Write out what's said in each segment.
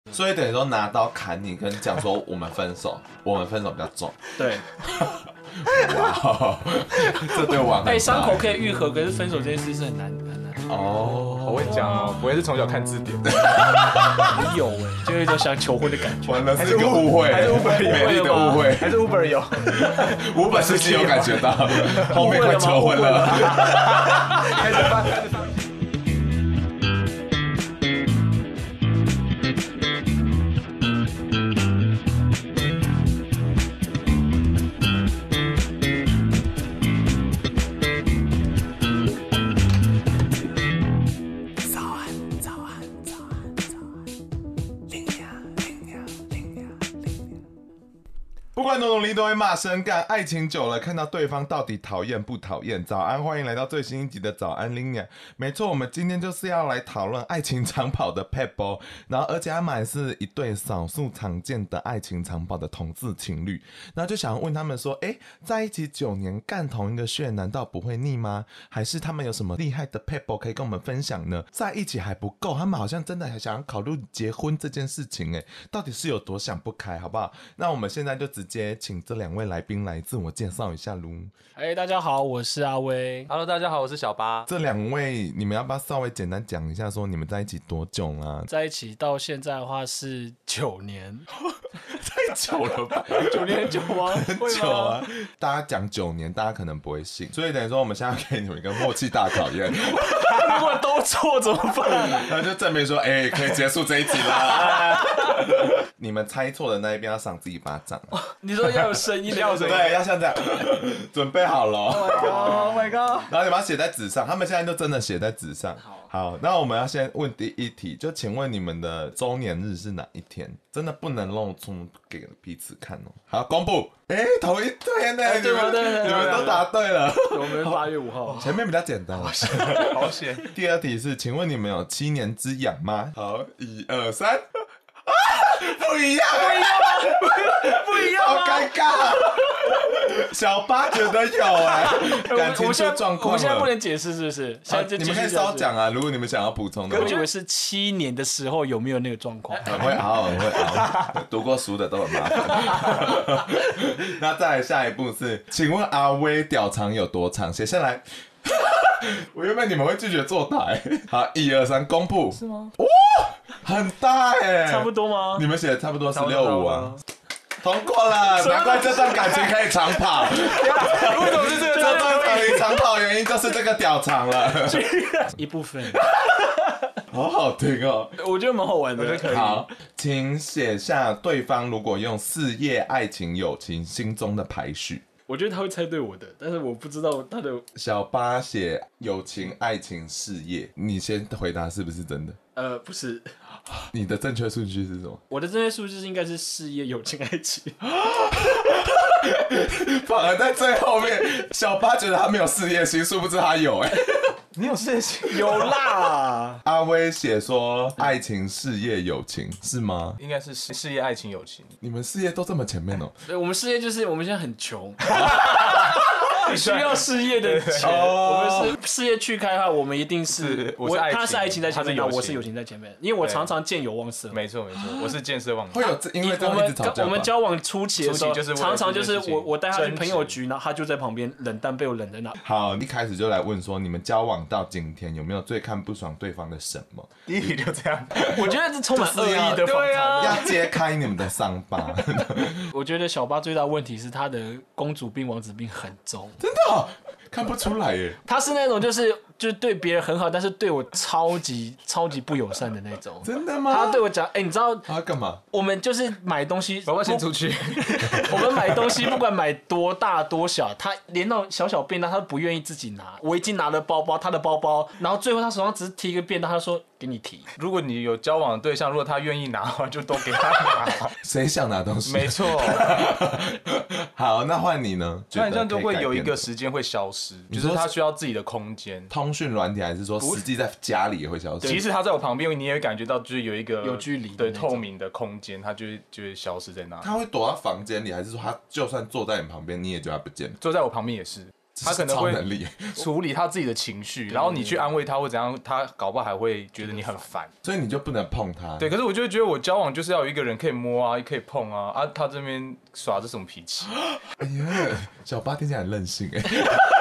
所以等于说拿刀砍你，跟讲说我们分手，我们分手比较重。 对， 哇，这对我很伤口可以愈合，可是分手这件事是很难。 哦， 好会讲哦，不会是从小看字典？ 有就有一种想求婚的感觉。 完了，是一个误会， 还是 Uber 美丽的误会， 还是 Uber 有 ？Uber 司机有感觉到，后面快求婚了。 开始翻。 不管多努力都会骂声干，爱情久了看到对方到底讨厌不讨厌。早安，欢迎来到最新一集的早安林雅。没错，我们今天就是要来讨论爱情长跑的 Pebble， 然后而且他们还是一对少数常见的爱情长跑的同志情侣。然后就想问他们说，在一起9年干同一个穴，难道不会腻吗？还是他们有什么厉害的 Pebble 可以跟我们分享呢？在一起还不够，他们好像真的还想要考虑结婚这件事情，到底是有多想不开，好不好？那我们现在就直接请这2位来宾来自我介绍一下喽。 大家好，我是阿威。 Hello， 大家好，我是小八。 这2位，你们要不要稍微简单讲一下，说你们在一起多久啦？ 在一起到现在的话是9年， 太久了吧 ？9年很久吗？ 很久啊！大家讲9年，大家可能不会信，所以等于说我们现在给你们一个默契大考验。 如果都错怎么办？ 那就证明说，可以结束这一集啦。你们猜错的那一边要赏自己巴掌。 你说要有声音，要有声音， 对，要像这样。准备好了 ，Oh my god！ 然后你把它写在纸上，他们现在就真的写在纸上。好，那我们要先问第一题，就请问你们的周年日是哪一天？真的不能露出给彼此看哦。好，公布。同一天呢，你们都答对了。 我们8月5号， 前面比较简单。 好险。 第二题是，请问你们有7年之痒吗？好，1、2、3。不一样， 不一样， 好尴尬。小八觉得有感情出状况了。 我们现在不能解释是不是？ 你们可以稍讲啊，如果你们想要补充的话。 我以为是7年的时候有没有那个状况？ 很会熬，读过书的都很麻烦。那再来下一步是，请问阿威屌长有多长？写下来。我原本你们会拒绝作答。好，1、2、3，公布。 是吗？ 哇，很大差不多吗？ 你们写的差不多16.5啊。通过了，难怪这段感情可以长跑。 为什么是这段感情长跑原因就是这个屌长了。 一部分。 好好听哦， 我觉得蛮好玩的。 好，请写下对方如果用事业、爱情、友情心中的排序。 我觉得他会猜对我的，但是我不知道他的。 小八写友情、爱情、事业，你先回答是不是真的？ 不是。 你的正确顺序是什么？ 我的正确顺序应该是事业、友情、爱情。 反而在最后面，小八觉得他没有事业心，殊不知他有。 你有事业心？ 有啦。 阿威写说爱情、事业、友情是吗？ 应该是事业、爱情、友情。 你们事业都这么前面哦。 对，我们事业就是我们现在很穷。需要事业的钱，我们是事业去开的话，我们一定是他是爱情在前面，我是友情在前面，因为我常常见有忘色。 没错，我是见色忘友。 会有因为这样一直吵架吧？ 我们交往初期的时候，常常就是我带他去朋友局，然后他就在旁边冷淡，被我冷在那。 好，一开始就来问说，你们交往到今天有没有最看不爽对方的什么？ 第一题就这样， 我觉得是充满恶意的访谈， 要揭开你们的伤疤。 我觉得小八最大的问题是他的公主病、王子病很重。 真的哦，看不出来耶。 他是那种就是对别人很好，但是对我超级不友善的那种。 真的吗？ 他对我讲，你知道他干嘛？ 我们就是买东西， 宝宝先出去。 我们买东西不管买多大多小，他连那种小便当他都不愿意自己拿。我已经拿了包包，他的包包，然后最后他手上只是提一个便当，他说给你提。 如果你有交往的对象，如果他愿意拿的话，就都给他拿。 谁想拿东西？ 没错。 好，那换你呢？ 那你这样就会有一个时间会消失，就是他需要自己的空间。 通讯软体还是说实际在家里也会消失？ 其实他在我旁边，你也会感觉到就是有一个有距离， 对，透明的空间，他就会消失在那里。 他会躲到房间里，还是说他就算坐在你旁边，你也觉得他不见了？ 坐在我旁边也是。 他可能会超能力处理他自己的情绪，然后你去安慰他或怎样，他搞不好还会觉得你很烦， 所以你就不能碰他。 对，可是我就会觉得我交往就是要有一个人可以摸啊，可以碰啊，他这边耍这什么脾气？ 哎呀，小八听起来很任性哎。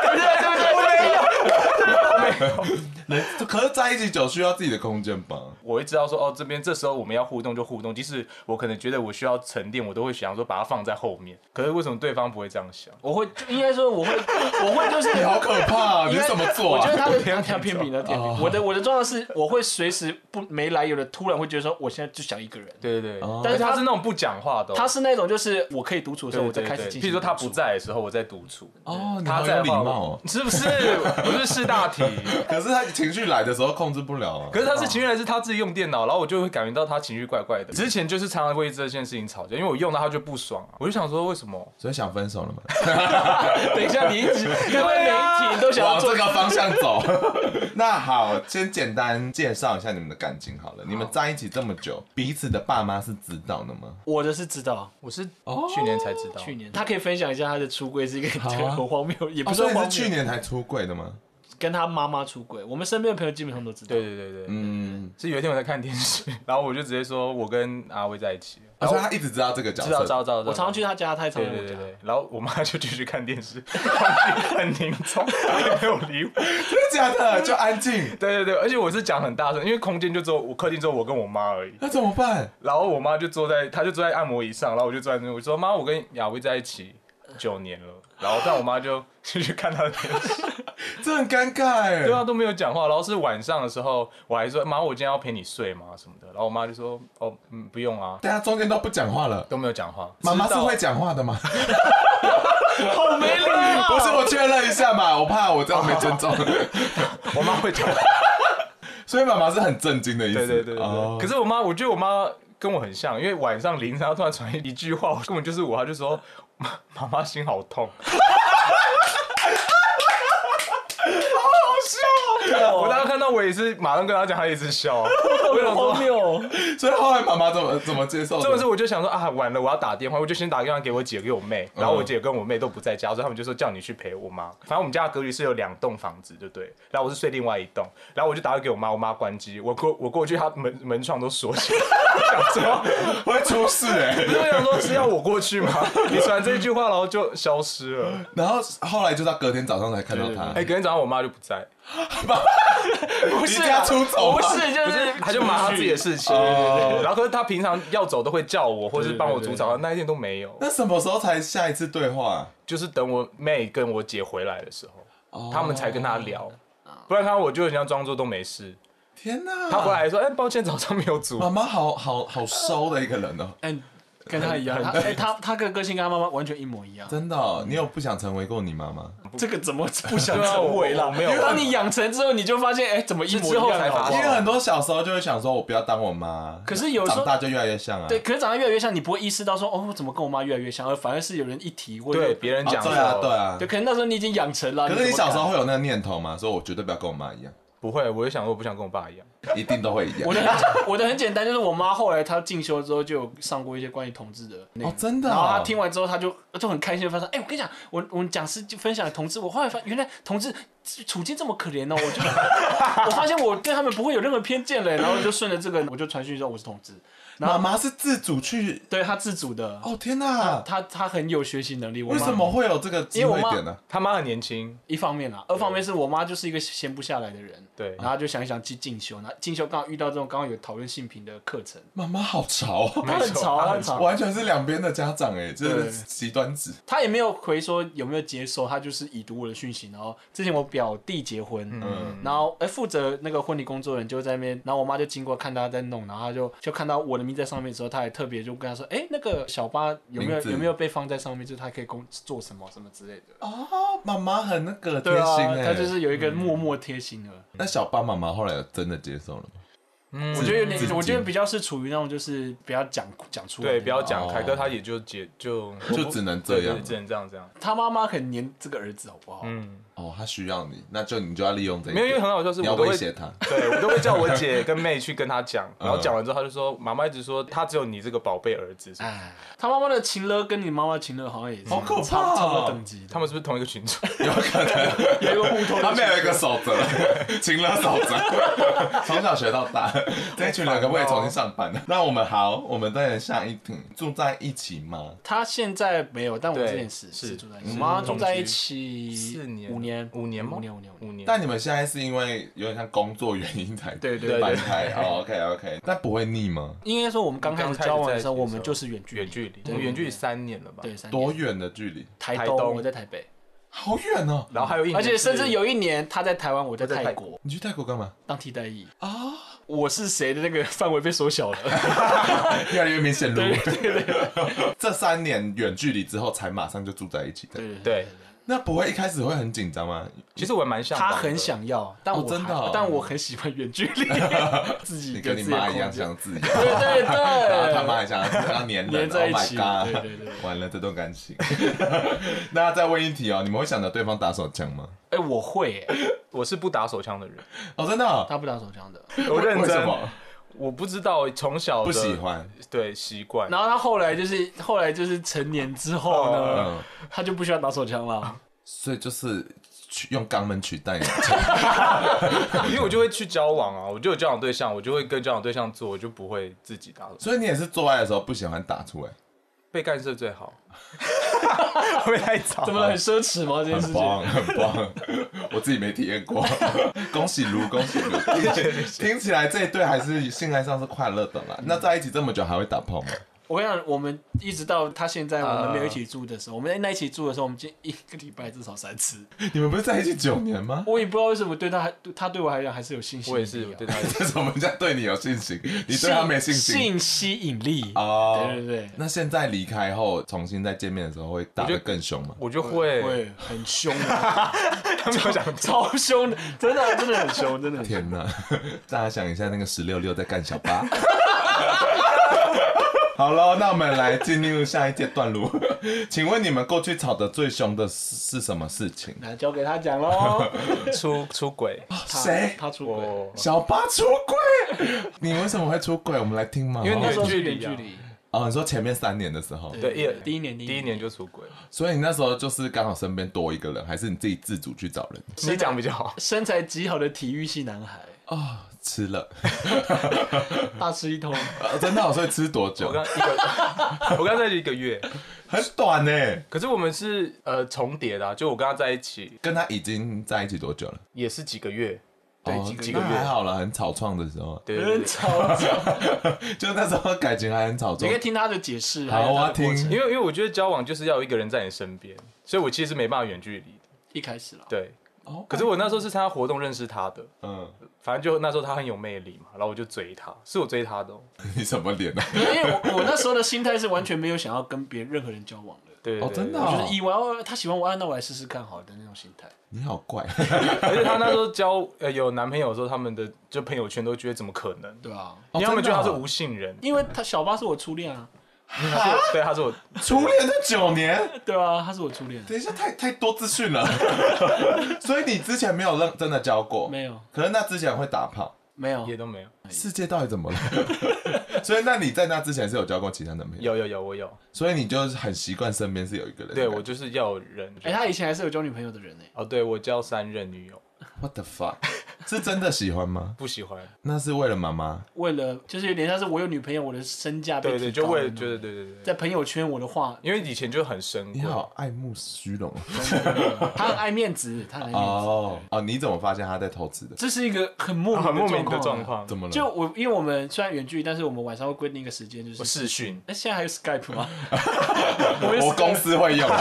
可是在一起久需要自己的空间吧？ 我会知道说哦，这时候我们要互动就互动，即使我可能觉得我需要沉淀，我都会想说把它放在后面。可是为什么对方不会这样想？ 我会应该说我会就是你好可怕啊！你是怎么做啊？ 我觉得他偏比呢，我的状况是我会随时没来由的突然会觉得说我现在就想一个人。 对对对， 但是他是那种不讲话的， 他是那种就是我可以独处的时候我再开始进行。 譬如说他不在的时候我在独处。 哦， 他在礼貌哦， 是不是？不是识大体。 可是他情绪来的时候控制不了啊。 可是他是情绪来是他自己用电脑，然后我就会感觉到他情绪怪怪的。之前就是常常会这件事情吵架，因为我用到他就不爽啊，我就想说为什么？ 所以想分手了吗？ 等一下，你一直因为每一题都想要往这个方向走。那好，先简单介绍一下你们的感情好了。你们在一起这么久，彼此的爸妈是知道的吗？ 我的是知道， 我是去年才知道。 去年他可以分享一下他的出柜是一个很荒谬，也不是荒谬。 所以是去年才出柜的吗？ 跟他妈妈出轨，我们身边的朋友基本上都知道。 对，是有一天我在看电视，然后我就直接说我跟阿威在一起了。 所以他一直知道这个角色。 知道。 我常常去他家，他也常常去我家。 对。然后我妈就继续看电视，很凝重，没有理我。 真的假的？就安静。 对，而且我是讲很大声，因为空间就只有我客厅只有我跟我妈而已。 那怎么办？ 然后我妈就坐在按摩椅上，然后我就坐在那边，我说妈，我跟亚威在一起9年了。然后但我妈就去看她的电视， 这很尴尬哎。 对啊，都没有讲话。然后是晚上的时候，我还说妈，我今天要陪你睡吗什么的。然后我妈就说哦，不用啊。 大家中间都不讲话了， 都没有讲话。 妈妈是会讲话的吗？ 好没礼貌。 不是，我确认一下嘛，我怕我这样没尊重。 我妈会讲话， 所以妈妈是很震惊的意思。 对。可是我觉得我妈跟我很像，因为晚上凌晨她突然传一句话，根本就是我，她就说妈妈心好痛。我当时看到我也是马上跟他讲，他也是笑， 好荒谬。 所以后来妈妈怎么接受？ 这个是我就想说啊，完了，我要打电话，我就先打电话给我姐给我妹，然后我姐跟我妹都不在家，所以他们就说叫你去陪我妈。反正我们家的格局是有2栋房子，对不对？然后我是睡另外1栋，然后我就打给我妈，我妈关机，我过去，她门窗都锁起来，想说会出事哎。 不是我想说是要我过去吗？你传这句话，然后就消失了。 然后后来就到隔天早上才看到他。 隔天早上我妈就不在。 不是他出走， 不是，就是他就忙他自己的事情。对。然后可是他平常要走都会叫我，或是帮我煮早餐，那一天都没有。 那什么时候才下一次对话？ 就是等我妹跟我姐回来的时候，他们才跟他聊。不然我就很像装作都没事。 天哪！ 他回来说：“抱歉，早上没有煮。” 妈妈好收的一个人哦。 跟他一样，他的个性跟他妈妈完全一模一样。 真的哦？你有不想成为过你妈妈？ 这个怎么不想成为啦？ 没有。 当你养成之后，你就发现，怎么一模一样才发现？ 因为很多小时候就会想说，我不要当我妈。 可是有时候长大就越来越像啊。 对，可是长大越来越像，你不会意识到说，我怎么跟我妈越来越像，而反而是有人一提，或者对别人讲。 对啊。 对，可能那时候你已经养成了。 可是你小时候会有那个念头吗？说我绝对不要跟我妈一样。 不会，我就想说我不想跟我爸一样， 一定都会一样。 我的很简单，就是我妈后来她进修之后就有上过一些关于同志的内容。 真的。 然后她听完之后，她就很开心的发现，我跟你讲，我们讲师就分享了同志，我后来发现原来同志处境这么可怜哦，我发现我对他们不会有任何偏见了，然后就顺着这个，我就传讯说我是同志。 妈妈是自主去， 对，她自主的。 哦天哪， 她很有学习能力。 为什么会有这个机会点呢？ 他妈很年轻， 一方面啦，2方面是我妈就是一个闲不下来的人， 对， 然后就想一想去进修，那进修刚好遇到这种刚好有讨论性平的课程。 妈妈好潮， 她很潮， 完全是两边的家长哎，这是极端子。 她也没有回说有没有接受，她就是已读我的讯息。然后之前我表弟结婚，然后负责那个婚礼工作人就在那边，然后我妈就经过看他在弄，然后她就看到我的名字在上面的时候，她还特别就跟他说，那个小八有没有被放在上面，就是他可以做什么之类的。 妈妈很那个贴心她就是有一个默默贴心的。 那小八妈妈后来有真的接受了吗？ 我觉得有点，我觉得比较是处于那种就是不要讲出来， 对，不要讲开，可他也就只能这样， 只能这样。 他妈妈很黏这个儿子，好不好？ 他需要你，那你就要利用这一点。 没有，因为很好笑是， 你要威胁他， 对我都会叫我姐跟妹去跟他讲，然后讲完之后，他就说妈妈一直说他只有你这个宝贝儿子。 他妈妈的情勒跟你妈妈的情勒好像也是好可怕， 差不多等级。 他们是不是同一个群组？ 有可能有一个互通， 他们有一个守则，情勒守则，从小学到大。这一群人可不可以重新上班呢？那我们再下一题，住在一起吗？ 他现在没有，但我之前是住在一起。我妈住在一起5年吗？5年。 但你们现在是因为有点像工作原因才搬开？OK， 但不会腻吗？ 应该说我们刚开始交往的时候，我们就是远距离， 远距离3年了吧？ 对，3年。 多远的距离？ 台东，我在台北。 好远哦！ 然后还有1年， 而且甚至有1年他在台湾，我在泰国。 你去泰国干嘛？ 当替代役啊！我是谁的那个范围被缩小了， 越来越明显。 对。 这3年远距离之后，才马上就住在一起的。 对。 那不会一开始会很紧张吗？ 其实我蛮想， 他很想要，但我很喜欢远距离，自己你跟你妈一样想自由， 对， 然后他妈也想要黏人在一起。 Oh my god， 对，完了这段感情。那再问一题哦，你们会想着对方打手枪吗？ 我会， 我是不打手枪的人。 哦，真的？ 他不打手枪的， 我认真。 为什么？ 我不知道，从小不喜欢， 对习惯。 然后他后来就是成年之后呢，他就不喜欢打手枪了， 所以就是用肛门取代你。 因为我就会去交往啊，我就有交往对象，我就会跟交往对象做，我就不会自己打。 所以你也是做爱的时候不喜欢打出来？ 被干涉最好。会不会太早？ 怎么很奢侈吗？这件事情很棒，我自己没体验过。恭喜卢，听起来这一对还是性爱上是快乐的啦。那在一起这么久还会打炮吗？ 我跟你讲，我们一直到他现在，我们没有一起住的时候，我们在一起住的时候，我们1个礼拜至少3次。 你们不是在一起9年吗？ 我也不知道为什么他对我来讲还是有信心。 我也是对他。 为什么人家对你有信心，你对他没信心？ 性吸引力哦， 对。 那现在离开后，重新再见面的时候，会打得更凶吗？ 我就会很凶的，他们讲超凶的，真的很凶，真的。 天哪！大家想一下，那个16在干小八。好了，那我们来进入下一阶段喽。请问你们过去吵得最凶的是什么事情？ 那交给他讲喽。 出轨。 谁？ 他出轨。 小八出轨？你为什么会出轨？我们来听吗？ 因为那时候是远距离。 哦，你说前面3年的时候， 对， 第一年就出轨。 所以你那时候就是刚好身边多一个人，还是你自己自主去找人？ 你讲比较好。 身材极好的体育系男孩。 吃了， 大吃一通。 真的，所以吃多久？ 我刚在一起1个月， 很短呢。 可是我们是重叠的，就我跟他在一起， 跟他已经在一起多久了？ 也是几个月。对，几个月还好了，很草创的时候， 对， 很草创， 就那时候感情还很草创。 你可以听他的解释。 好，我要听。 因为我觉得交往就是要有一个人在你身边，所以我其实没办法远距离。 一开始了。 对。可是我那时候是参加活动认识他的，反正就那时候他很有魅力嘛，然后我就追他，是我追他的。 你什么脸啊？ 因为我那时候的心态是完全没有想要跟任何人交往的。 对， 真的， 我就是以为他喜欢我，那我来试试看好的那种心态。 你好怪， 而且他那时候有男朋友的时候，他们的就朋友圈都觉得怎么可能？ 对啊， 因为他们觉得他是无性人， 因为小八是我初恋啊。 对，他是我初恋的9年。 对啊，他是我初恋。 等一下，太多资讯了。所以你之前没有真的交过？ 没有。 可是那之前会打炮？ 没有， 也都没有。 世界到底怎么了？所以那你在那之前是有交过其他男朋友？ 有，我有。 所以你就是很习惯身边是有一个人。 对，我就是要有人。 他以前还是有交女朋友的人呢。 对，我交3任女友。 What the fuck？ 是真的喜欢吗？ 不喜欢。 那是为了妈妈？ 为了就是有点像是我有女朋友，我的身价被提高。 对，就为了对， 在朋友圈我的话， 因为以前就很深。 你好爱慕虚荣。 他很爱面子， 你怎么发现他在偷吃的？ 这是一个很莫名的状况。 怎么了？ 就因为我们虽然远距离，但是我们晚上会规定一个时间，就是视讯。 那现在还有 Skype 吗？ 我公司会用。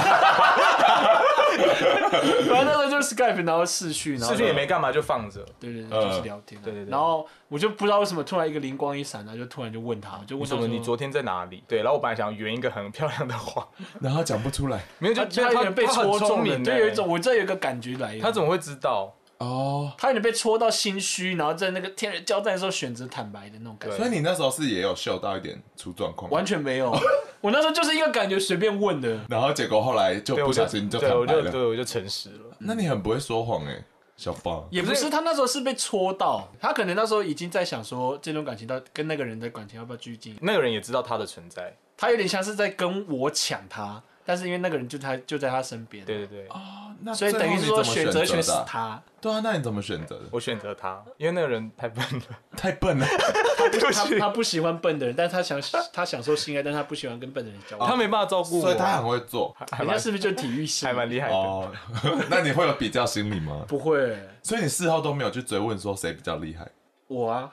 反正那时候就是 Skype， 然后视讯也没干嘛，就放着。 对，就是聊天。对。然后我就不知道为什么突然一个灵光一闪，然后就突然就问他， 为什么你昨天在哪里？对，然后我本来想圆一个很漂亮的谎， 然后讲不出来。 没有，他有点被戳中了。对，我这有一个感觉来。 他怎么会知道？ 哦， 他有点被戳到心虚，然后在那个天人交战的时候选择坦白的那种感觉。 所以你那时候是也有嗅到一点出状况？ 完全没有，我那时候就是一个感觉随便问的。 然后结果后来就不小心就坦白了。 对，我就诚实了。 那你很不会说谎小芳。 也不是，他那时候是被戳到，他可能那时候已经在想说，这段感情到跟那个人的感情要不要继续进行。 那个人也知道他的存在， 他有点像是在跟我抢他，但是因为那个人就在他身边。 对。 那所以等于是说选择权是他。 对啊，那你怎么选择的？ 我选择他，因为那个人太笨了。 太笨了。 他不喜欢笨的人，但是他享受性爱，但他不喜欢跟笨的人交往。 他没办法照顾我， 所以他很会做。 人家是不是就体育系？ 还蛮厉害的。 哦，那你会有比较心理吗？ 不会。 所以你事后都没有去追问说谁比较厉害？ 我啊。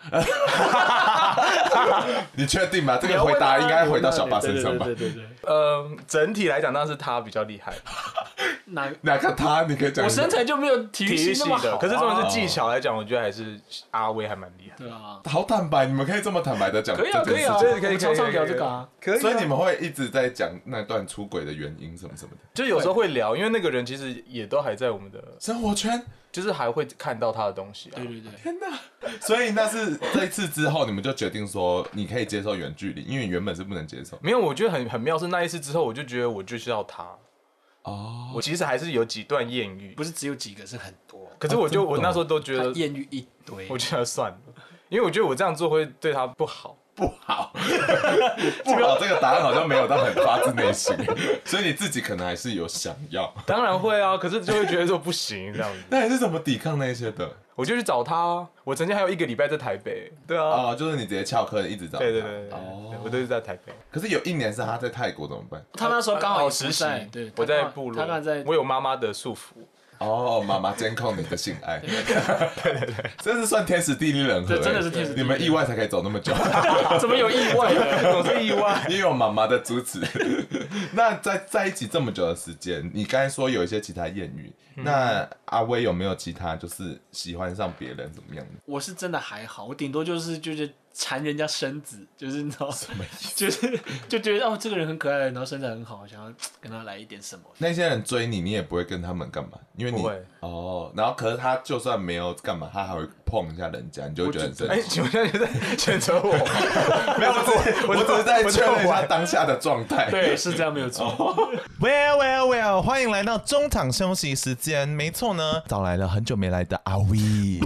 你确定吗？这个回答应该回到小八身上吧？ 对。 整体来讲，当然是他比较厉害。 哪个他？你可以讲。 我身材就没有体育系那么好， 可是重点是技巧来讲，我觉得还是阿威还蛮厉害。 对啊。 好坦白，你们可以这么坦白的讲。 可以啊，可以啊，可以常常聊这个啊。 可以。 所以你们会一直在讲那段出轨的原因什么什么的。 就有时候会聊，因为那个人其实也都还在我们的生活圈， 就是还会看到他的东西。 对。 天哪！所以那是这一次之后，你们就决定说你可以接受远距离，因为你原本是不能接受。 没有，我觉得很妙是那一次之后，我就觉得我就是要他。 哦， 我其实还是有几段艳遇， 不是只有几个，是很多。 可是我那时候都觉得艳遇一堆， 我觉得算了，因为我觉得我这样做会对他不好。 不好，这个答案好像没有到很发自内心，所以你自己可能还是有想要。 当然会啊，可是就会觉得说不行这样子。 那你是怎么抵抗那些的？ 我就去找他，我曾经还有1个礼拜在台北。对啊， 就是你直接翘课一直找他。 对，我都是在台北。 可是有1年是他在泰国怎么办？ 他那时候刚好实习， 对， 我在部落，我有妈妈的束缚。 妈妈监控你的性爱，对，这是算天时地利人和， 真的是天时地利。 你们意外才可以走那么久， 怎么有意外的？ 总是意外， 因为有妈妈的支持。那在一起这么久的时间，你刚才说有一些其他艳遇，那阿威有没有其他就是喜欢上别人怎么样的？ 我是真的还好，我顶多就是缠人家身子，就是你知道什么意思？就觉得这个人很可爱，然后身材很好，想要跟他来一点什么。 那些人追你，你也不会跟他们干嘛，因为你不会然后可是他就算没有干嘛，他还会碰一下人家，你就会觉得很生气。 请问现在在谴责我？ 没有，我只是在确认一下当下的状态。 对，是这样没有错。 Well， 欢迎来到中场休息时间。没错呢，找来了很久没来的阿威。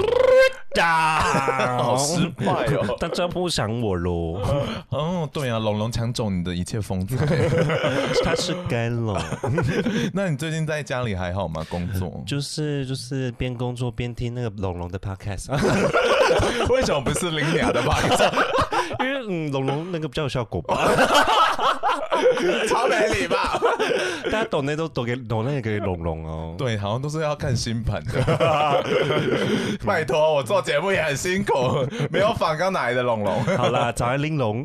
好失败哦！ 大家不想我喽。 对啊，龙龙抢走你的一切风采。 他是干龙。 那你最近在家里还好吗？工作就是边工作边听那个龙龙的 podcast。 为什么不是林雅的 podcast？ 因为龙龙那个比较有效果吧。 超没礼貌。 大家抖内都抖内给龙龙哦。 对，好像都是要看星盘的。拜托，我做节目也很辛苦，没有访刚哪来的龙龙。 好啦，早安玲珑。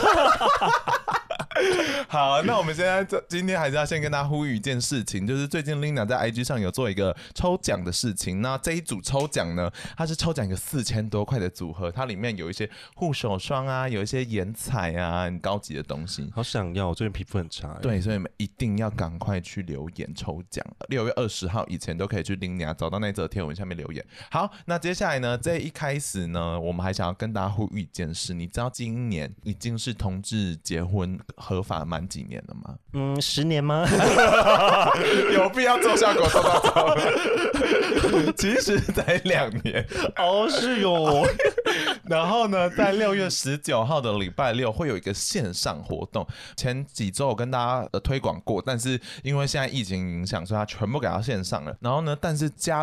好，那我们今天还是要先跟大家呼吁一件事情，就是最近 Lina 在 IG 上有做一个抽奖的事情。那这一组抽奖呢，它是抽奖一个4000多块的组合，它里面有一些护手霜啊，有一些眼彩啊，很高级的东西。 好想要，我最近皮肤很差。 对，所以你们一定要赶快去留言抽奖，6月20号以前都可以去 Lina 找到那则贴文下面留言。好，那接下来呢，这一开始呢，我们还想要跟大家呼吁一件事，你知道今年已经是同志结婚合法满几年了吗 ？10年吗？ 有必要做效果做到这么？其实才2年。 是哟。 然后呢，在6月19号的礼拜六会有一个线上活动。前几周我跟大家推广过，但是因为现在疫情影响，所以它全部改到线上了。然后呢，但是嘉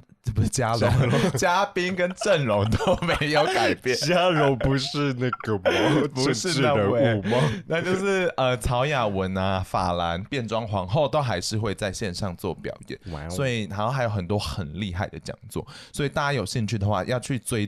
宾跟阵容都没有改变。 嘉荣不是那个吗？ 不是那位吗？那就是曹雅文啊、法兰、变装皇后都还是会在线上做表演。所以好像还有很多很厉害的讲座。所以大家有兴趣的话，要去追踪一个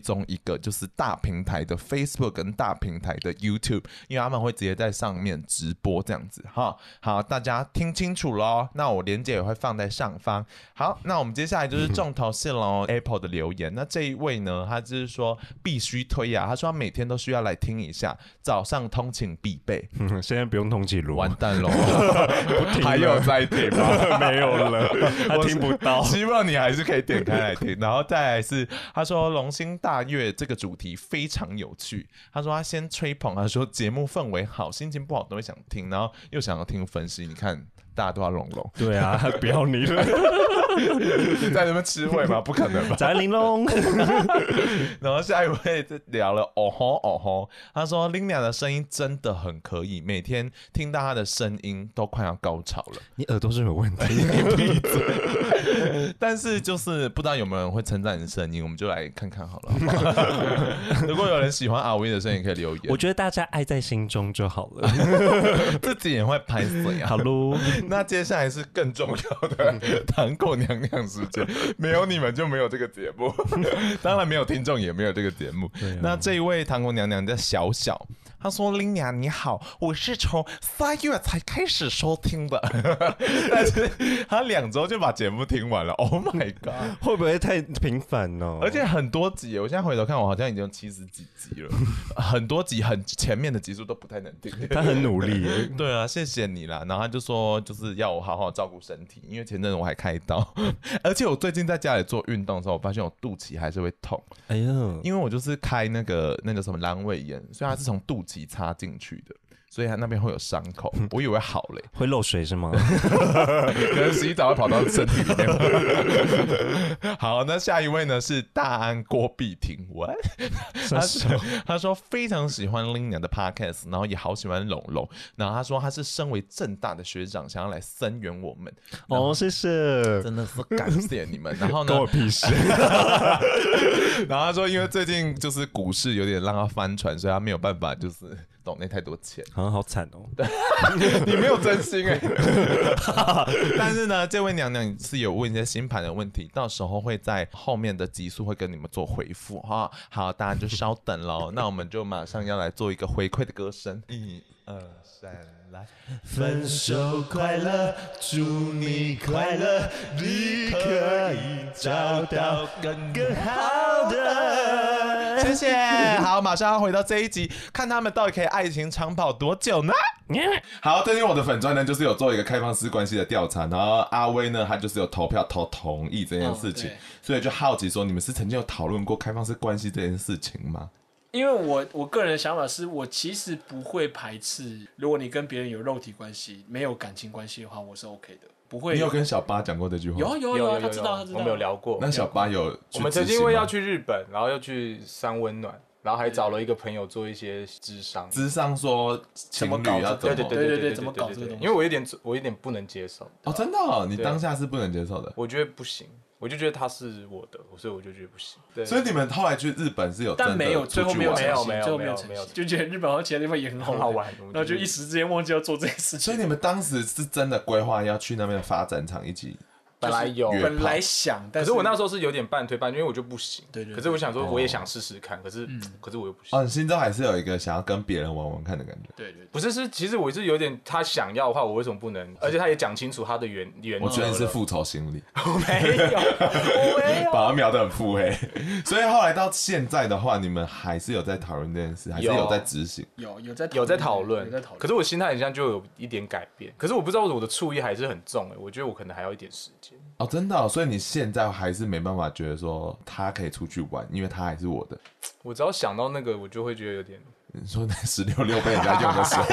个就是大平台的 Facebook 跟大平台的 YouTube， 因为他们会直接在上面直播这样子哈。好，大家听清楚咯，那我连结也会放在上方。好，那我们接下来就是重头戏咯，Apple 的留言。那这一位呢，他就是说必须推啊，他说他每天都需要来听一下，早上通勤必备。 现在不用通勤了， 完蛋咯还有在听吗？ 没有了，他听不到。 希望你还是可以点开来听。然后再来是他说龙兴大悦这个主题非常有趣，他说他先吹捧，他说节目氛围好，心情不好都会想听，然后又想要听分析，你看大家都要龙龙。 对啊，不要你了。 在那边吃味吗？不可能吧。 翟玲珑。 然后下一位聊了哦吼哦吼，他说林娘的声音真的很可以，每天听到她的声音都快要高潮了。 你耳朵是有问题。 闭嘴。但是就是不知道有没有人会称赞你的声音，我们就来看看好了。如果有人喜欢阿威的声音，可以留言。 我觉得大家爱在心中就好了。 自己也会拍水啊。 好喽。 那接下来是更重要的糖果娘娘时间，没有你们就没有这个节目，当然没有听众也没有这个节目。那这一位糖果娘娘叫小小，她说：“林娘你好，我是从3月才开始收听的，但是她2周就把节目听完了。Oh my god， 会不会太频繁呢？ 而且很多集，我现在回头看，我好像已经有70几集了，很多集很前面的集数都不太能听。 他很努力耶。 对啊，谢谢你啦。然后他就说，就是要我好好照顾身体，因为前阵子我还开刀，而且我最近在家里做运动的时候，我发现我肚脐还是会痛。 哎呀， 因为我就是开那个什么阑尾炎，所以它是从肚脐插进去的。所以它那边会有伤口，我以为好嘞， 会漏水是吗？ 可能洗澡会跑到身体里面。好，那下一位呢是大安郭碧婷 ，What？ 他说非常喜欢林娘的 podcast， 然后也好喜欢龙龙，然后他说他是身为政大的学长，想要来声援我们。 哦，谢谢， 真的是感谢你们。然后呢， 关我屁事。 然后他说，因为最近就是股市有点让他翻船，所以他没有办法就是抖内太多钱。 好惨哦。 你没有真心哎。但是呢，这位娘娘是有问一些星盘的问题，到时候会在后面的集数会跟你们做回复哈。好，大家就稍等咯。那我们就马上要来做一个回馈的歌声，1、2、3，来。分手快乐，祝你快乐，你可以找到更好的。谢谢。好，马上要回到这一集，看他们到底可以爱情长跑多久呢？好，最近我的粉专呢，就是有做一个开放式关系的调查，然后阿威呢，他就是有投票投同意这件事情，所以就好奇说，你们是曾经有讨论过开放式关系这件事情吗？ 因为我个人的想法是，我其实不会排斥，如果你跟别人有肉体关系，没有感情关系的话，我是 OK 的，不会。 你有跟小八讲过这句话？ 有，他知道， 我们有聊过。 那小八有， 我们曾经因为要去日本，然后要去三温暖，然后还找了一个朋友做一些咨商说怎么搞，对，怎么搞这个东西？ 因为我有点不能接受。 哦，真的哦，你当下是不能接受的？ 我觉得不行。我就觉得他是我的，所以我就觉得不行。对， 所以你们后来去日本是有真的， 但没有，最后没有成型， 没有， 就觉得日本好像其他地方也很好玩，然后就一时之间忘记要做这件事情。 所以你们当时是真的规划要去那边的发展场一起？ 本来想，但是我那时候是有点半推半，因为我就不行。对。可是我想说，我也想试试看，可是我又不行。 哦，你心中还是有一个想要跟别人玩玩看的感觉。 对。 不是，其实我是有点他想要的话，我为什么不能？而且他也讲清楚他的原我觉得你是复仇心理。 我没有， 把他描得很腹黑。所以后来到现在的话，你们还是有在讨论这件事，还是有在执行？ 有在讨论。可是我心态好像就有一点改变。可是我不知道我的醋意还是很重我觉得我可能还要一点时间。 哦，真的哦，所以你现在还是没办法觉得说他可以出去玩，因为他还是我的。 我只要想到那个，我就会觉得有点。 你说那16被人家用的时候，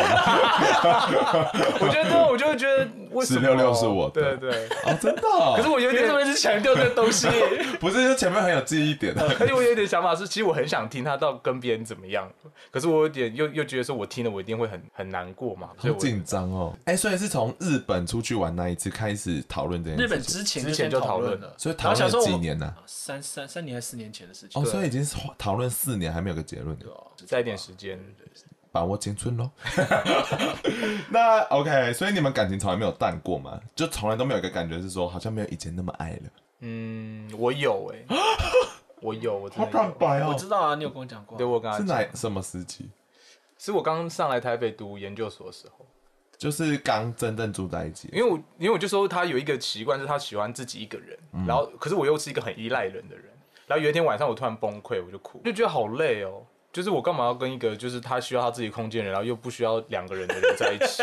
我就会觉得 16是我的， 对， 哦，真的哦。 可是我有点一直强调这个东西， 不是，就前面很有记忆点的。 而且我有点想法是，其实我很想听他到跟别人怎么样，可是我有点又觉得说我听了我一定会很难过嘛， 好紧张哦。所以是从日本出去玩那一次开始讨论这件事。 日本之前就讨论了， 所以讨论了几年呢 ？3年还是4年前的事情。 哦，所以已经讨论4年还没有个结论。 再一点时间。 把握青春咯。那 OK， 所以你们感情从来没有淡过吗？就从来都没有一个感觉是说好像没有以前那么爱了。 我有我有，我真好的有。 坦白哦。 我知道啊，你有跟我讲过。 对，我跟他讲， 什么时期？ 是我刚上来台北读研究所的时候。 就是刚真正住在一起， 因为我就说他有一个习惯，是他喜欢自己一个人，然后可是我又是一个很依赖人的人，然后有一天晚上我突然崩溃，我就哭，就觉得好累哦。就是我干嘛要跟一个就是他需要他自己空间的人，然后又不需要2个人的人在一起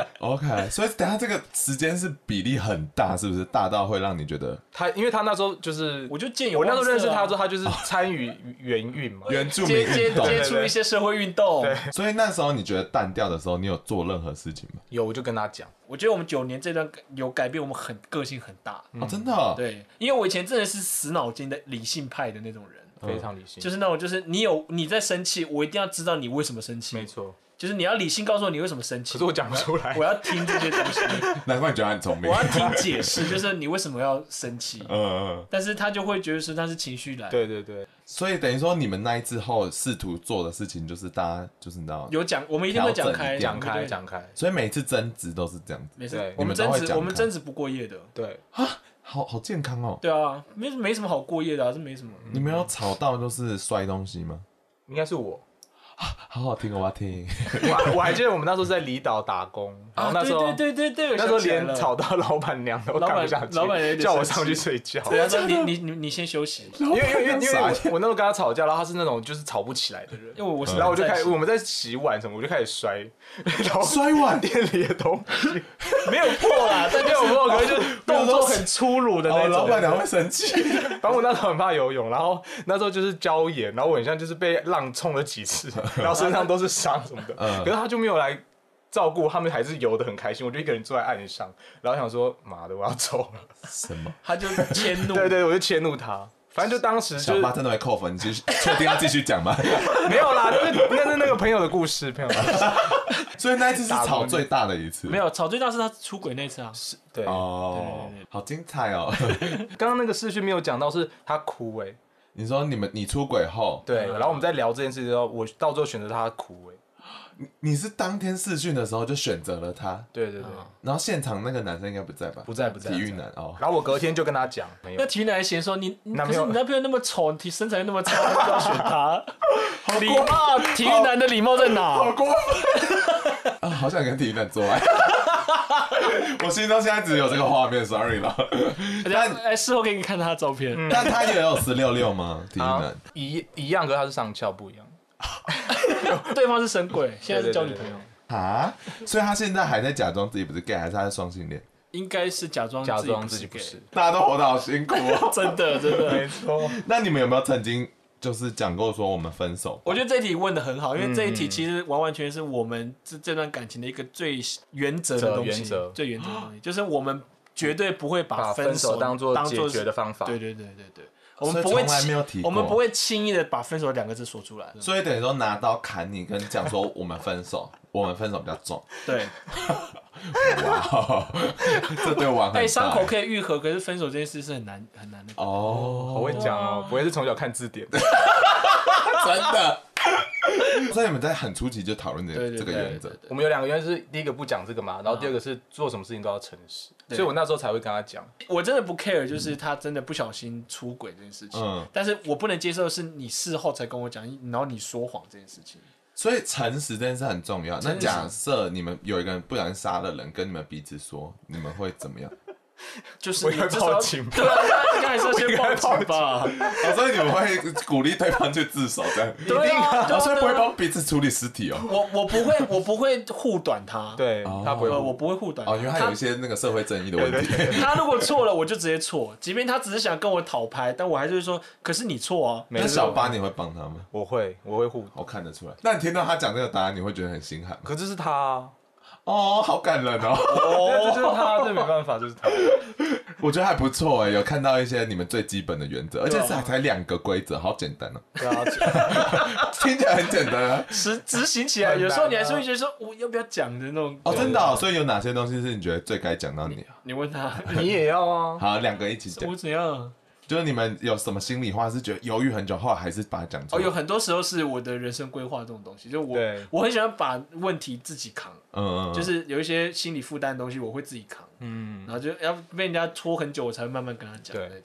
？OK， 所以等下这个时间是比例很大，是不是大到会让你觉得因为他那时候就是， 我就见有我那时候认识他之之后，他就是参与原运嘛， 原住民运动？ 接触一些社会运动。 所以那时候你觉得淡掉的时候，你有做任何事情吗？ 有，我就跟他讲， 我觉得我们9年这段有改变，我们个性很大。 哦，真的哦？ 对，因为我以前真的是死脑筋的理性派的那种人。 非常理性， 就是那种，就是你在生气，我一定要知道你为什么生气。 没错， 就是你要理性告诉我你为什么生气。 可是我讲不出来， 我要听这些东西。 难怪你觉得他很聪明。 我要听解释，就是你为什么要生气。但是他就会觉得说他是情绪来。 对对对。 所以等于说你们那一之后试图做的事情，就是大家就是你知道有讲，我们一定会讲开。 讲开。 所以每一次争执都是这样子。 没事， 我们争执不过夜的。 对啊。好健康哦。 对啊，没什么好过夜的啊，这没什么。 你们有吵到就是摔东西吗？ 应该是我。 好好听哦，我要听。 我还记得我们那时候在离岛打工，然后那时候对， 那时候连吵到老板娘都看不下去， 老板叫我上去睡觉。 对，他说你先休息。 因为我那时候跟他吵架，然后他是那种就是吵不起来的人， 因为然后我就开始我们在洗碗什么，我就开始摔，然后摔碗店里的东西没有破啦，但没有破，可是就动作很粗鲁的那种。 老板娘会生气。 反正我那时候很怕游泳，然后那时候就是礁岩，然后我很像就是被浪冲了几次，然后身上都是伤什么的。可是他就没有来照顾，他们还是游得很开心。我就一个人坐在岸上，然后想说妈的我要走了。 什么？ 他就迁怒。 对，我就迁怒他。反正就当时就是小八真的会扣分，你确定要继续讲吗？ 没有啦，那是那个朋友的故事，朋友的故事。 所以那一次是吵最大的一次。 没有，吵最大是他出轨那一次啊。 对哦，好精彩哦。 刚刚那个视讯没有讲到是他哭哎。 你说你出轨后， 对，然后我们在聊这件事的时候，我到最后选择他哭哎。 你是当天视讯的时候就选择了他？ 对。 然后现场那个男生应该不在吧？ 不在。 体育男哦。 然后我隔天就跟他讲， 那体育男嫌说你可是你男朋友那么丑，身材那么差，为什么要选他？礼貌，体育男的礼貌在哪？ 好过分啊！好想跟体育男做爱。我心中现在只有这个画面 ，sorry 了。 但事后可以看他的照片。 但他也有16/6吗？体育男一样，可是他是上翘不一样。 对方是神鬼，现在是交女朋友啊，所以他现在还在假装自己不是 gay， 还是他是双性恋？ 应该是假装自己不是。 大家都活得好辛苦哦。 真的没错。 那你们有没有曾经就是讲过说我们分手？ 我觉得这一题问得很好，因为这一题其实完完全是我们这段感情的一个最原则的东西，最原则的东西，就是我们绝对不会把分手当做解决的方法。 对。我们不会， 从来没有提过， 我们不会轻易的把分手2个字说出来。 所以等于说拿刀砍你，跟讲说我们分手，我们分手比较重。 对。 哇，这对我很大。 伤口可以愈合，可是分手这件事是很难的。 哦， 好会讲哦，不会是从小看字典的。 真的。所以你们在很初期就讨论这个原则。 我们有2个原则，是第一个不讲这个嘛，然后第二个是做什么事情都要诚实，所以我那时候才会跟他讲。 我真的不 care，就是他真的不小心出轨这件事情，但是我不能接受的是你事后才跟我讲，然后你说谎这件事情。 所以诚实这件事很重要。那假设你们有一个人不小心杀了人，跟你们彼此说，你们会怎么样？ 就是你报警吧。 对啊，应该还是要先报警吧。 所以你们会鼓励对方去自首，这样？ 对啊， 所以不会帮彼此处理尸体哦。 我不会护短他。 对，他不会， 我不会护短他。 因为他有一些那个社会正义的问题。 他如果错了，我就直接错，即便他只是想跟我讨拍，但我还是会说，可是你错啊。 那小八你会帮他吗？ 我会护。 我看得出来。那你听到他讲这个答案，你会觉得很心寒吗？ 可这是他。 哦，好感人哦！ 这就是他，这没办法，就是他。 我觉得还不错哎，有看到一些你们最基本的原则，而且才2个规则，好简单哦。 对啊， 听起来很简单啊。 执行起来，有时候你还是会觉得说，我要不要讲的那种。 哦，真的哦。所以有哪些东西是你觉得最该讲到你？ 你问他， 你也要啊。 好，2个一起讲。 我怎样？ 就是你们有什么心里话是觉得犹豫很久后还是把它讲出来？ 有很多时候是我的人生规划这种东西，就我很喜欢把问题自己扛，就是有一些心理负担的东西我会自己扛，然后就要被人家拖很久我才会慢慢跟他讲那种。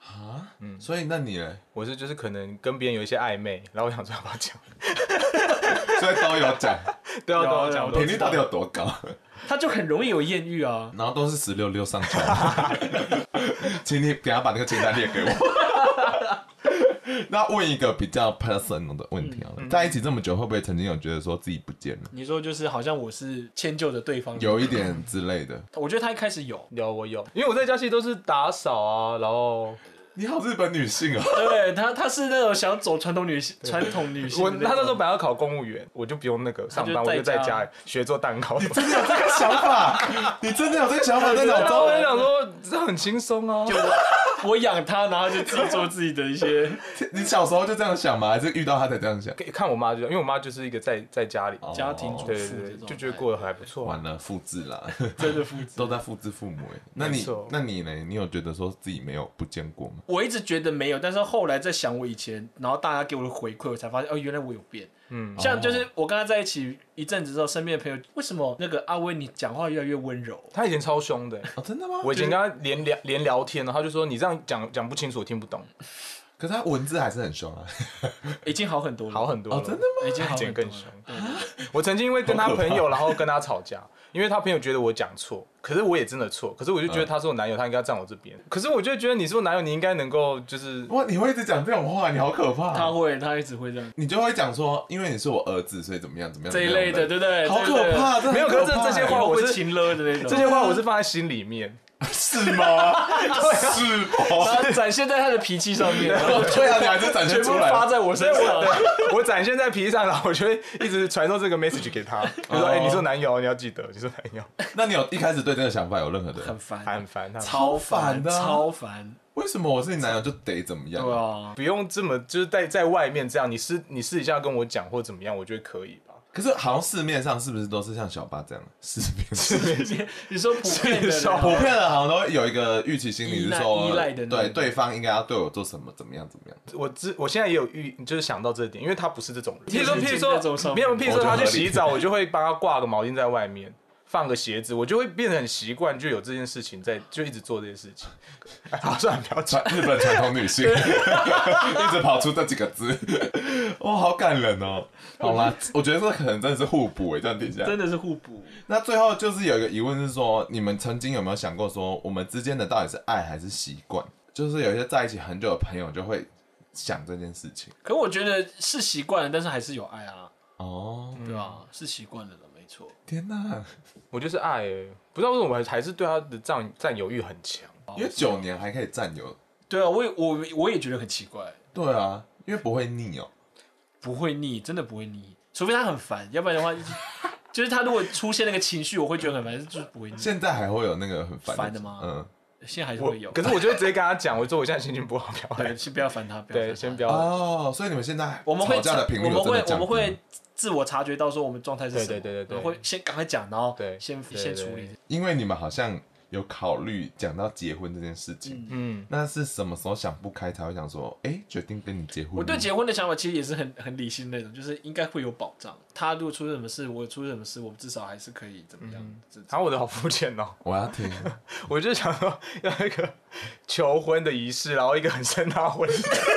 啊，所以那你呢？ 我是就是可能跟别人有一些暧昧，然后我想说要不要讲， 所以都有讲， 对啊，都有讲， 频率到底有多高？ 他就很容易有艳遇啊， 然后都是16上床，请你等一下把那个清单列给我。那问一个比较 personal 的问题好了，在一起这么久，会不会曾经有觉得说自己不见了？ 你说就是好像我是迁就着对方， 有一点之类的。 我觉得他一开始有， 我有，因为我在家其实都是打扫啊，然后你好日本女性哦。 对他是那种想走传统女性的他那时候本来要考公务员，我就不用那个上班，我就在家学做蛋糕。 你真的有这个想法？你真的有这个想法在脑中？ 我就想说这很轻松啊， 就我养他，然后就自己做自己的一些。 你小时候就这样想吗？还是遇到他才这样想？ 看我妈就，因为我妈就是一个在家里家庭主妇， 对，就觉得过得还不错。 完了，复制啦， 真的复制， 都在复制父母哎。那你呢？你有觉得说自己没有不见过吗？ 我一直觉得没有，但是后来在想我以前，然后大家给我的回馈，我才发现哦，原来我有变。像就是我跟他在一起一阵子之后，身边的朋友为什么那个阿威你讲话越来越温柔？ 他以前超凶的哦，真的吗？ 我以前跟他连聊天，然后他就说你这样讲不清楚，我听不懂。 可是他文字还是很凶啊， 已经好很多了， 好很多了。 哦，真的吗？ 已经好很多了， 更凶。我曾经因为跟他朋友，然后跟他吵架，因为他朋友觉得我讲错，可是我也真的错，可是我就觉得他是我男友，他应该站我这边。可是我就觉得你是我男友，你应该能够就是哇，你会一直讲这种话，你好可怕。 他一直会这样， 你就会讲说，因为你是我儿子，所以怎么样这一类的，对不对？ 好可怕， 没有，可是这些话我是情勒的那种， 这些话我是放在心里面。 是吗？是然后展现在他的脾气上面， 对啊，你还是展现出来， 发在我身上。 我展现在脾气上，然后我就会一直传授这个 message 给他，就说：“你是我男友，你要记得，你是我男友。” 那你有一开始对这个想法有任何的？ 很烦， 很烦， 超烦的，超烦。 为什么我是你男友就得怎么样？ 对啊， 不用这么就是在外面这样，你私底下跟我讲或怎么样，我觉得可以吧。 可是好像市面上是不是都是像小八这样？市面你说普遍的，好像都有一个预期心理，是说依赖的， 对方应该要对我做什么，怎么样。 我现在也有就是想到这点，因为他不是这种人。譬如说他去洗澡，我就会帮他挂个毛巾在外面。放个鞋子，我就会变得很习惯，就有这件事情在，就一直做这件事情。好，算了，不要讲日本传统女性，一直跑出这几个字，哇，好感人哦。好啦，我觉得这可能真的是互补这样听起来真的是互补。 那最后就是有一个疑问是说，你们曾经有没有想过说，我们之间的到底是爱还是习惯？就是有一些在一起很久的朋友就会想这件事情。 可我觉得是习惯了，但是还是有爱啊。 哦， 对吧？是习惯了的，没错。 天哪！ 我就是爱不知道为什么我还是对他的占有欲很强， 因为9年还可以占有。 对啊，我也觉得很奇怪。 对啊，因为不会腻哦， 不会腻，真的不会腻，除非他很烦，要不然的话，就是他如果出现那个情绪，我会觉得很烦，就是不会腻。 现在还会有那个很烦的吗？现在还是会有。 可是我就直接跟他讲，我说我现在心情不好， 对，先不要烦他， 对，先不要。 哦，所以你们现在吵架的频率我们会自我察觉到说我们状态是什么， 对， 会先赶快讲，然后先处理。 因为你们好像有考虑讲到结婚这件事情，那是什么时候想不开才会想说，决定跟你结婚？ 我对结婚的想法其实也是很理性那种，就是应该会有保障。他如果出什么事，我出什么事，我们至少还是可以怎么样？ 然后我的好肤浅哦， 我要听， 我就想说要一个求婚的仪式，然后一个很盛大婚礼。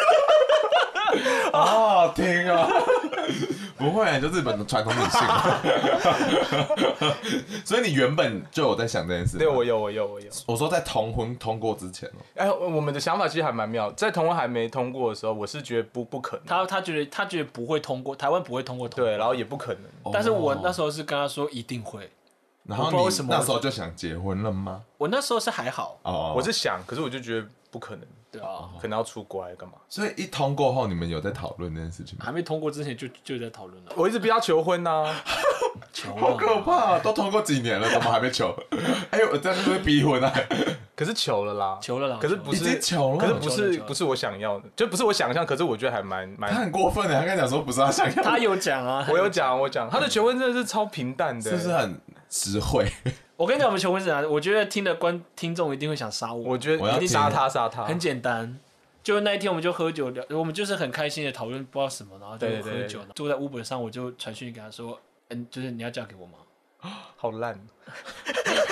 好好听哦。不会，就日本的传统女性。所以你原本就有在想这件事？ 对，我有。 我说在同婚通过之前我们的想法其实还蛮妙。在同婚还没通过的时候，我是觉得不可能。 他觉得不会通过，台湾不会通过。 对，然后也不可能。 但是我那时候是跟他说一定会。 然后你那时候就想结婚了吗？ 我那时候是还好， 我是想，可是我就觉得不可能。 对啊， 可能要出国还干嘛？ 所以一通过后，你们有在讨论这件事情吗？ 还没通过之前就在讨论了。 我一直逼他求婚啊， 好可怕啊！都通过几年了，怎么还没求？我真的是逼婚啊！ 可是求了啦， 可是不是已经求了？ 可是不是我想要的，就不是我想象。可是我觉得还蛮…… 他很过分的，他跟你讲说不是他想要的。 他有讲啊， 我讲，他的求婚真的是超平淡的， 是不是很实惠？ 我跟你讲，我们求婚是哪？我觉得听的听众一定会想杀我。 我觉得一定杀他， 很简单。就那一天，我们就喝酒聊，我们就是很开心的讨论不知道什么，然后就喝酒。坐在 Uber 上，我就传讯给他说：“就是你要嫁给我吗？” 好烂。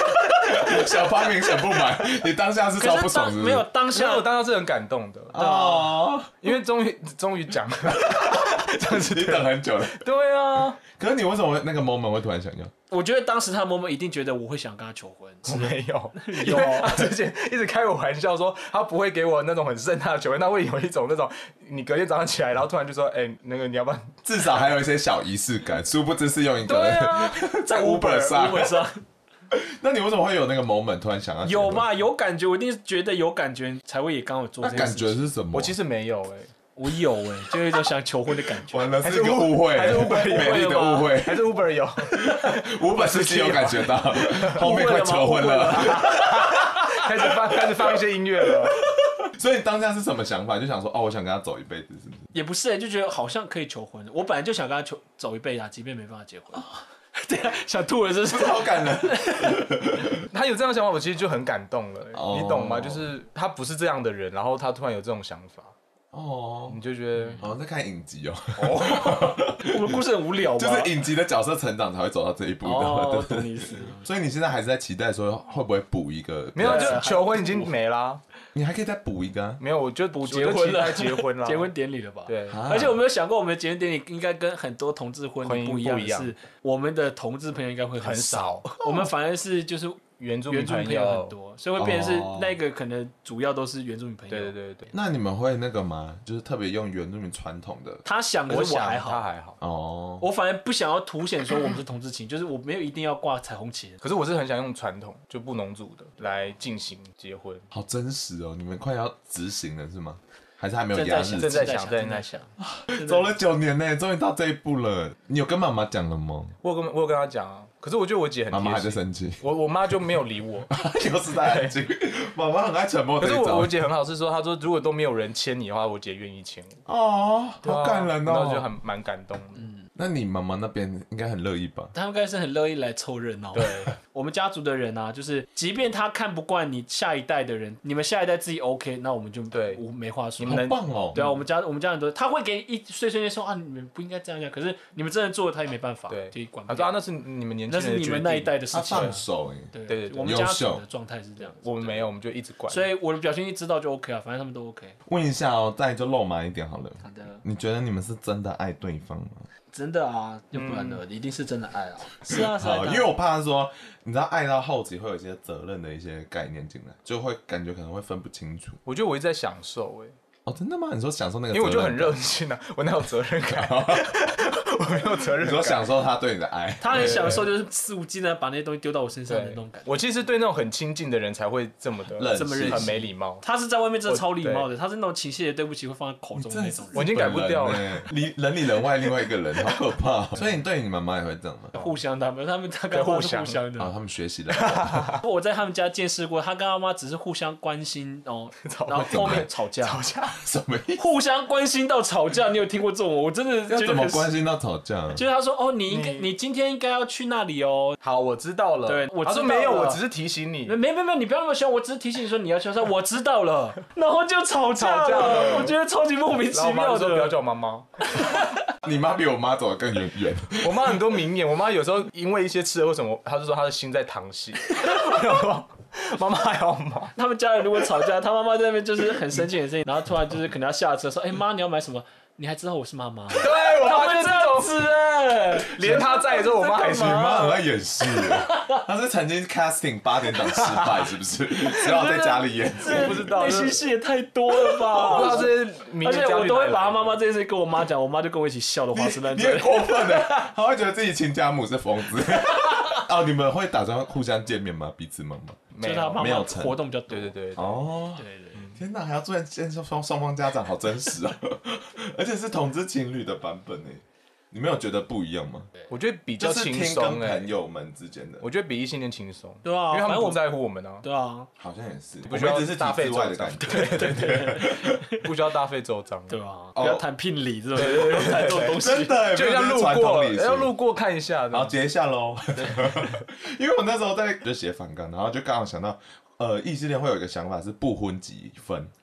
小方明显不满，你当下是超不爽是不是？ 没有当下， 我当时是很感动的哦， 因为终于讲了， 这样子你等很久了。 对啊， 可是你为什么会那个 moment 会突然想要？ 我觉得当时他的 moment 一定觉得我会想跟他求婚， 我没有， 有他之前一直开我玩笑说他不会给我那种很盛大的求婚，他会有一种那种你隔天早上起来，然后突然就说，那个你要不然至少还有一些小仪式感，殊不知是用一个对啊， 在 Uber 上。 上。 那你为什么会有那个 moment 突然想要？ 有嘛？有感觉，我一定是觉得有感觉才会也刚好做这件事情。 那感觉是什么？ 我其实没有我有就有一种想求婚的感觉。 完了，是一个误会， 还是 Uber 美丽的误会， 还是 Uber 有 ，Uber 司机有感觉到，后面快求婚了， 开始放一些音乐了。 所以你当下是什么想法？就想说，我想跟他走一辈子，是不是？ 也不是就觉得好像可以求婚。我本来就想跟他走一辈子，即便没办法结婚。对啊，想吐了，这是好感人。 他有这样的想法，我其实就很感动了，你懂吗？就是他不是这样的人，然后他突然有这种想法。你就觉得好像在看影集我们故事很无聊吗？ 就是影集的角色成长才会走到这一步的。 懂你意思。 所以你现在还是在期待说会不会补一个？ 没有，就求婚已经没啦。 你还可以再补一个啊？ 没有，我就补结婚了， 结婚了， 结婚典礼了吧？ 对。 而且我没有想过，我们的结婚典礼应该跟很多同志婚礼不一样，是我们的同志朋友应该会很少，我们反而是就是。原住民朋友很多，所以会变成是那个可能主要都是原住民朋友。 对。 那你们会那个吗？就是特别用原住民传统的？ 他想，可是我还好， 他还好。 我反而不想要凸显说我们是同志情，就是我没有一定要挂彩虹旗。 可是我是很想用传统，就布农族的来进行结婚。 好真实哦！你们快要执行了是吗？还是还没有压日？ 正在想。 走了9年呢，终于到这一步了。你有跟妈妈讲了吗？ 我有跟她讲啊。可是我觉得我姐很贴心， 妈妈还在生气， 我妈就没有理我， 又是在安静。妈妈很爱沉默。 可是我姐很好，是说她说如果都没有人牵你的话，我姐愿意牵我。 好感人哦， 那就蛮感动的。 那你妈妈那边应该很乐意吧？ 他们应该是很乐意来凑热闹。 对， 我们家族的人啊，就是即便他看不惯你下一代的人，你们下一代自己 OK， 那我们就没话说。 好棒哦！ 对啊，我们家人都他会给一碎碎念说你们不应该这样，可是你们真的做了，他也没办法， 对， 就管不了。 他说那是你们年轻人， 那是你们那一代的事情。 他放手对，我们家族的状态是这样子。 我们没有，我们就一直管。 所以我的表情一知道就 OK 啊，反正他们都 OK。 问一下再就肉麻一点好了。 好的。 你觉得你们是真的爱对方吗？ 真的啊，要不然呢？一定是真的爱啊。是啊， 因为我怕说，你知道爱到后期会有一些责任的一些概念进来，就会感觉可能会分不清楚。 我觉得我一直在享受真的吗？你说享受那个？ 因为我就很热心啊，我哪有责任感？我没有责任感。 你说享受他对你的爱， 他很享受，就是肆无忌惮把那些东西丢到我身上的那种感觉。 我其实对那种很亲近的人才会这么很没礼貌。 他是在外面真的超礼貌的，他是那种倾泻的对不起会放在口中的那种人。 我已经改不掉了， 人里人外另外一个人，好可怕。所以你对你妈妈也会这样吗？ 互相他们刚刚是互相的他们学习了。 我在他们家见识过，他跟他妈只是互相关心然后后面吵架什么意思？ 互相关心到吵架，你有听过这种？我真的要怎么关心到吵架？ 就是他说你今天应该要去那里哦。 好，我知道了。 对， 他说没有，我只是提醒你。 没，你不要那么凶，我只是提醒你说你要去。说我知道了，然后就吵架了。我觉得超级莫名其妙的。 不要叫我妈妈。 你妈比我妈走得更远。 我妈很多名言，我妈有时候因为一些吃的或什么，她就说她的心在淌血。妈妈还好吗？ 他们家人如果吵架，他妈妈在那边就是很生气，然后突然就是可能要下车说：“妈，你要买什么？”你还知道我是妈妈？ 对，我妈就这样子连她在的时候，我妈还是。 你妈很爱演戏，她是曾经 casting 8点档失败，是不是？只好在家里演。 我不知道， 内心戏也太多了吧？ 我不知道这些名言。 而且我都会把她妈妈这件事跟我妈讲，我妈就跟我一起笑的花枝乱颤。 你很过分的，她会觉得自己亲家母是疯子。你们会打算互相见面吗？彼此妈妈？ 没有活动比较多。 对。 对。 天哪，还要见双方家长，好真实啊！而且是同志情侣的版本哎，你没有觉得不一样吗？ 我觉得比较轻松跟朋友们之间的， 我觉得比异性恋轻松。 对啊， 因为他们不在乎我们啊。 对啊， 好像也是， 不需要是大费周章。 对，不需要大费周章。 对啊，不要谈聘礼这种，谈这种东西， 真的就像路过看一下， 然后接一下喽。因为我那时候就写反纲，然后就刚好想到。异性恋会有一个想法是不婚即分，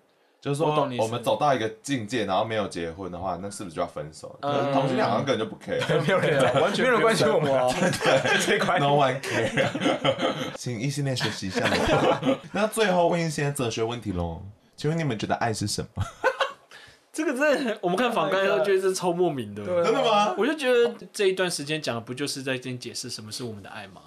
就是说我们走到一个境界，然后没有结婚的话，那是不是就要分手？同性恋好像根本就不 care， 没有人完全没有人关心我们， 对， 这块 no one care。请异性恋学习一下。那最后问一些哲学问题喽，请问你们觉得爱是什么？ 这个真的，我们看访纲的时候觉得这超莫名的。 真的吗？ 我就觉得这一段时间讲的不就是在跟解释什么是我们的爱吗？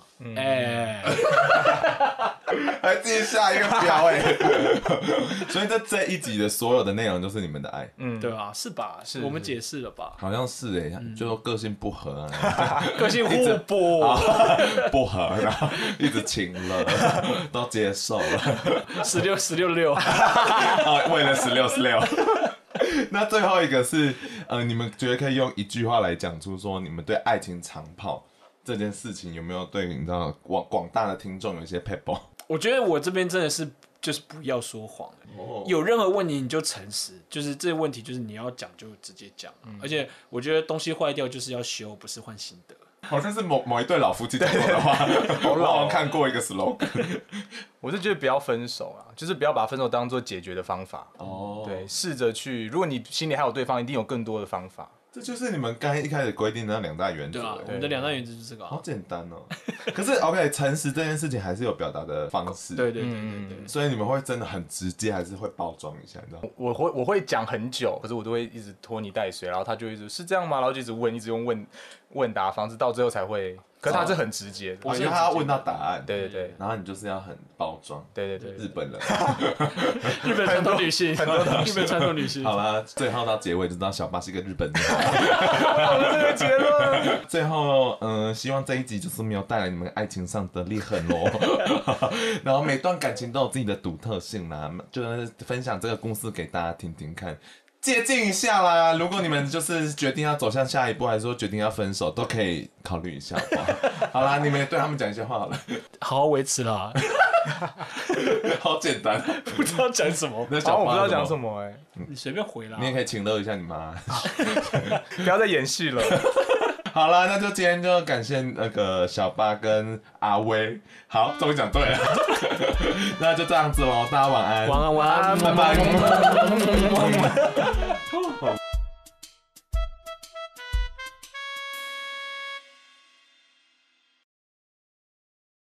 还自己下一个标所以这一集的所有的内容都是你们的爱， 对啊，是吧？是我们解释了吧？ 好像是就说个性不合啊， 个性互补， 不合，然后一直情了，都接受了 16 为了16。那最后一个是你们觉得可以用一句话来讲出说你们对爱情长跑这件事情有没有对你知道广大的听众有一些 pebble？ 我觉得我这边真的是就是不要说谎，有任何问题你就诚实，就是这个问题就是你要讲就直接讲，而且我觉得东西坏掉就是要修，不是换新的。 好像是某一对老夫妻讲过的话，我好像看过一个 slogan。 我是觉得不要分手啊，就是不要把分手当做解决的方法。对，试着去，如果你心里还有对方，一定有更多的方法。 这就是你们刚一开始规定的那2大原则。 对啊，我们的2大原则就是这个。 好简单哦。可是 OK， 诚实这件事情还是有表达的方式。 对。 所以你们会真的很直接，还是会包装一下？你知道吗？ 我会讲很久，可是我都会一直拖泥带水，然后他就一直是这样吗？然后就一直问，一直用问答方式，到最后才会。可是他是很直接的， 因为他要问到答案。 对， 然后你就是要很包装。 对， 日本人， 日本传统女性，日本传统女性。 好啦，最后到结尾就知道小八是一个日本人。 我们这个结论。 最后，希望这一集就是没有带来你们爱情上的裂痕咯。然后每段感情都有自己的独特性啦，就是分享这个故事给大家听听看。借鉴一下啦，如果你们就是决定要走向下一步，还是说决定要分手，都可以考虑一下，好不好？好啦，你们也对他们讲一些话好了， 好好维持啦。 好简单， 不知道讲什么。 那我不知道讲什么你随便回啦。 你也可以请乐一下你妈， 不要再演戏了。 好啦，那就今天就感谢那个小八跟阿威。好，终于讲对了。那就这样子咯，大家晚安。 晚安， 拜拜。